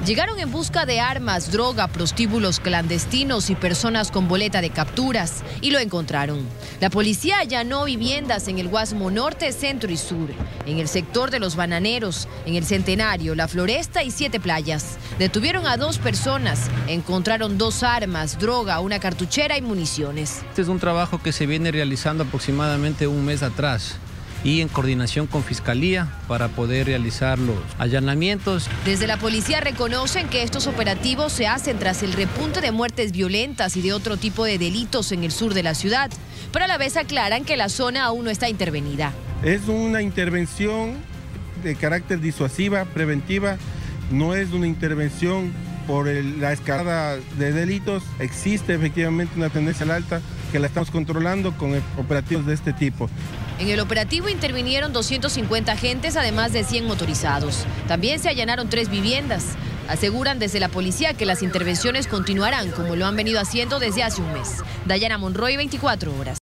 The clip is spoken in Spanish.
Llegaron en busca de armas, droga, prostíbulos clandestinos y personas con boleta de capturas, y lo encontraron. La policía allanó viviendas en el Guasmo Norte, Centro y Sur, en el sector de Los Bananeros, en el Centenario, La Floresta y 7 Playas. Detuvieron a 2 personas, encontraron 2 armas, droga, una cartuchera y municiones. Este es un trabajo que se viene realizando aproximadamente un mes atrás, y en coordinación con Fiscalía para poder realizar los allanamientos. Desde la policía reconocen que estos operativos se hacen tras el repunte de muertes violentas y de otro tipo de delitos en el sur de la ciudad, pero a la vez aclaran que la zona aún no está intervenida. Es una intervención de carácter disuasiva, preventiva, no es una intervención por la escalada de delitos. Existe efectivamente una tendencia al alta que la estamos controlando con operativos de este tipo. En el operativo intervinieron 250 agentes, además de 100 motorizados. También se allanaron 3 viviendas. Aseguran desde la policía que las intervenciones continuarán como lo han venido haciendo desde hace un mes. Dayana Monroy, 24 horas.